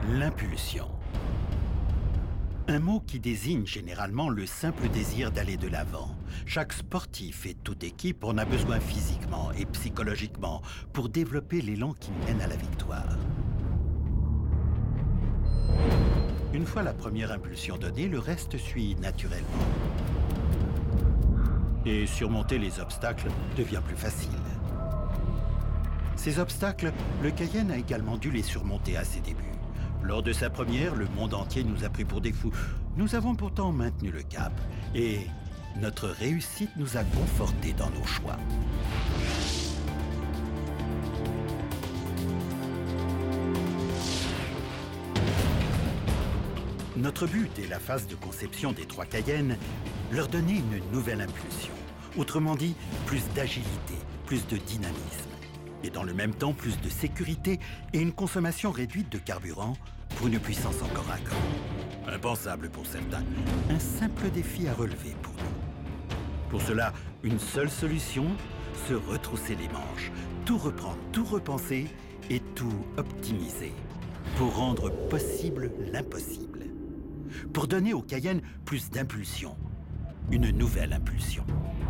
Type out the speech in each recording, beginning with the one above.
L'impulsion. Un mot qui désigne généralement le simple désir d'aller de l'avant. Chaque sportif et toute équipe en a besoin physiquement et psychologiquement pour développer l'élan qui mène à la victoire. Une fois la première impulsion donnée, le reste suit naturellement. Et surmonter les obstacles devient plus facile. Ces obstacles, le Cayenne a également dû les surmonter à ses débuts. Lors de sa première, le monde entier nous a pris pour des fous. Nous avons pourtant maintenu le cap et notre réussite nous a confortés dans nos choix. Notre but dès la phase de conception des 3 Cayennes, leur donner une nouvelle impulsion. Autrement dit, plus d'agilité, plus de dynamisme. Et dans le même temps, plus de sécurité et une consommation réduite de carburant pour une puissance encore un cran. Impensable pour certains, un simple défi à relever pour nous. Pour cela, une seule solution, se retrousser les manches, tout reprendre, tout repenser et tout optimiser pour rendre possible l'impossible. Pour donner aux Cayennes plus d'impulsion, une nouvelle impulsion.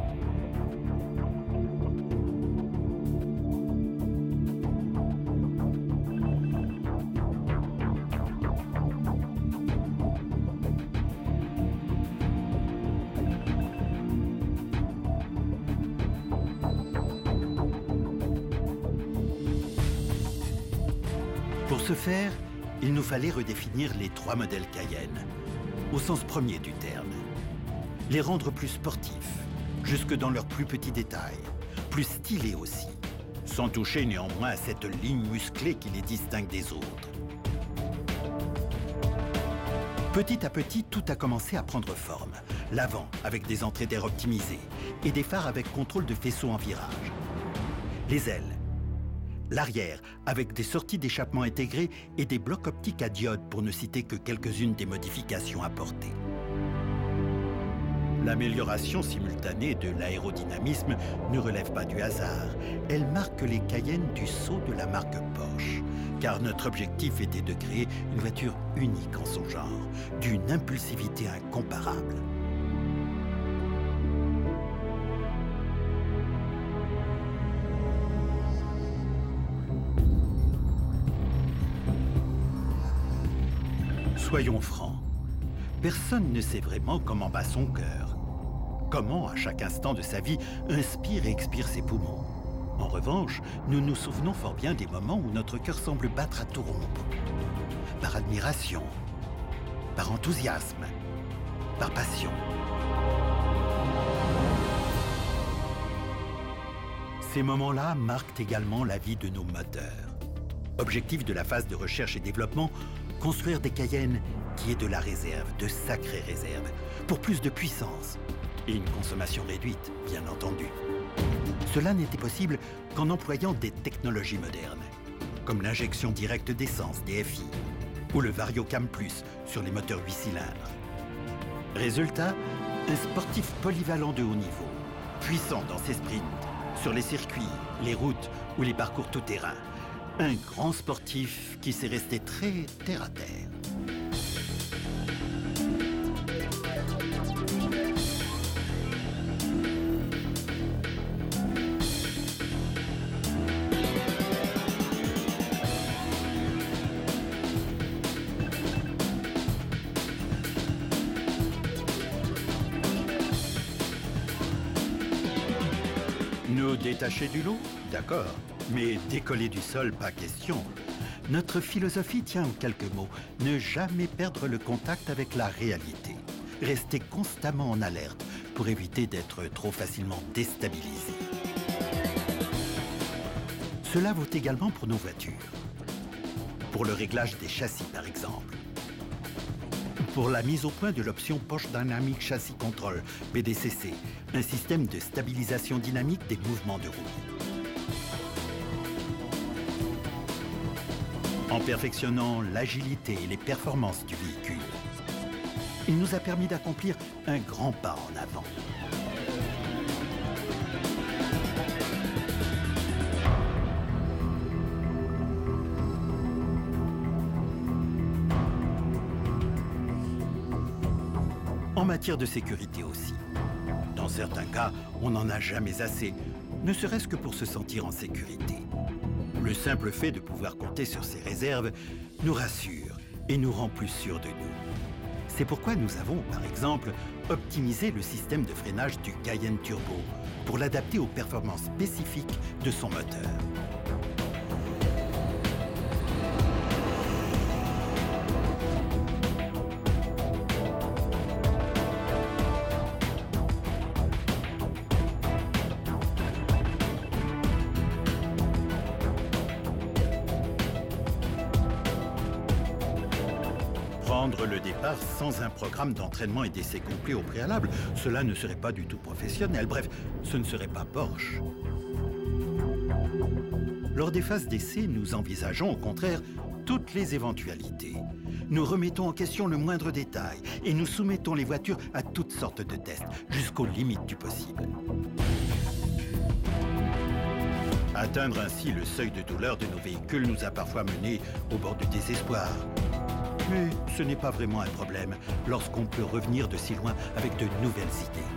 Pour ce faire, il nous fallait redéfinir les 3 modèles Cayenne, au sens premier du terme. Les rendre plus sportifs, jusque dans leurs plus petits détails, plus stylés aussi, sans toucher néanmoins à cette ligne musclée qui les distingue des autres. Petit à petit, tout a commencé à prendre forme. L'avant, avec des entrées d'air optimisées, et des phares avec contrôle de faisceau en virage. Les ailes. L'arrière, avec des sorties d'échappement intégrées et des blocs optiques à diode pour ne citer que quelques-unes des modifications apportées. L'amélioration simultanée de l'aérodynamisme ne relève pas du hasard. Elle marque les Cayennes du sceau de la marque Porsche. Car notre objectif était de créer une voiture unique en son genre, d'une impulsivité incomparable. Soyons francs, personne ne sait vraiment comment bat son cœur. Comment, à chaque instant de sa vie, inspire et expire ses poumons. En revanche, nous nous souvenons fort bien des moments où notre cœur semble battre à tout rompre. Par admiration, par enthousiasme, par passion. Ces moments-là marquent également la vie de nos moteurs. Objectif de la phase de recherche et développement, construire des Cayennes qui aient de la réserve, de sacrées réserves, pour plus de puissance et une consommation réduite, bien entendu. Cela n'était possible qu'en employant des technologies modernes, comme l'injection directe d'essence, DFI, ou le VarioCam Plus sur les moteurs 8 cylindres. Résultat, un sportif polyvalent de haut niveau, puissant dans ses sprints, sur les circuits, les routes ou les parcours tout-terrain. Un grand sportif qui s'est resté très terre-à-terre. Nous détacher du lot, d'accord. Mais décoller du sol, pas question. Notre philosophie tient en quelques mots. Ne jamais perdre le contact avec la réalité. Rester constamment en alerte pour éviter d'être trop facilement déstabilisé. Cela vaut également pour nos voitures. Pour le réglage des châssis, par exemple. Pour la mise au point de l'option Porsche Dynamic Chassis Control, PDCC, un système de stabilisation dynamique des mouvements de roue. En perfectionnant l'agilité et les performances du véhicule, il nous a permis d'accomplir un grand pas en avant. matière de sécurité aussi. Dans certains cas, on n'en a jamais assez, ne serait-ce que pour se sentir en sécurité. Le simple fait de pouvoir compter sur ces réserves nous rassure et nous rend plus sûrs de nous. C'est pourquoi nous avons, par exemple, optimisé le système de freinage du Cayenne Turbo pour l'adapter aux performances spécifiques de son moteur. Prendre le départ sans un programme d'entraînement et d'essai complet au préalable, cela ne serait pas du tout professionnel. Bref, ce ne serait pas Porsche. Lors des phases d'essai, nous envisageons au contraire toutes les éventualités. Nous remettons en question le moindre détail et nous soumettons les voitures à toutes sortes de tests, jusqu'aux limites du possible. Atteindre ainsi le seuil de douleur de nos véhicules nous a parfois menés au bord du désespoir. Mais ce n'est pas vraiment un problème lorsqu'on peut revenir de si loin avec de nouvelles idées.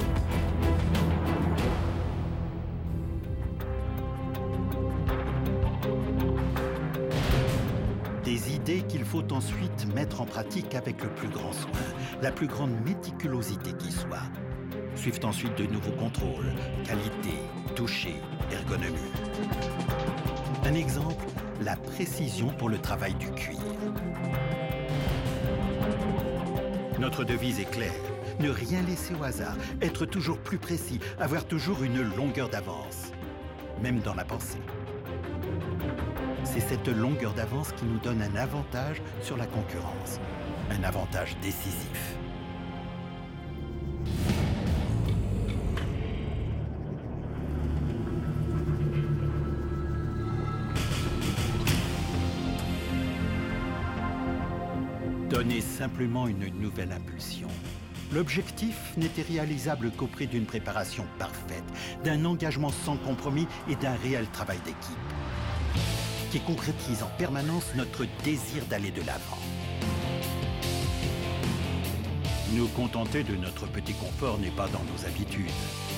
Des idées qu'il faut ensuite mettre en pratique avec le plus grand soin, la plus grande méticulosité qui soit. Suivent ensuite de nouveaux contrôles, qualité, toucher, ergonomie. Un exemple, la précision pour le travail du cuir. Notre devise est claire, ne rien laisser au hasard, être toujours plus précis, avoir toujours une longueur d'avance, même dans la pensée. C'est cette longueur d'avance qui nous donne un avantage sur la concurrence, un avantage décisif. Donner simplement une nouvelle impulsion. L'objectif n'était réalisable qu'auprès d'une préparation parfaite, d'un engagement sans compromis et d'un réel travail d'équipe, qui concrétise en permanence notre désir d'aller de l'avant. Nous contenter de notre petit confort n'est pas dans nos habitudes.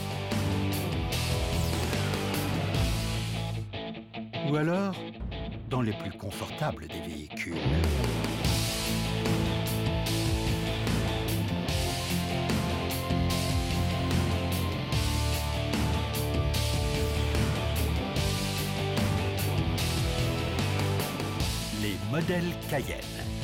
Ou alors, dans les plus confortables des véhicules. Les modèles Cayenne.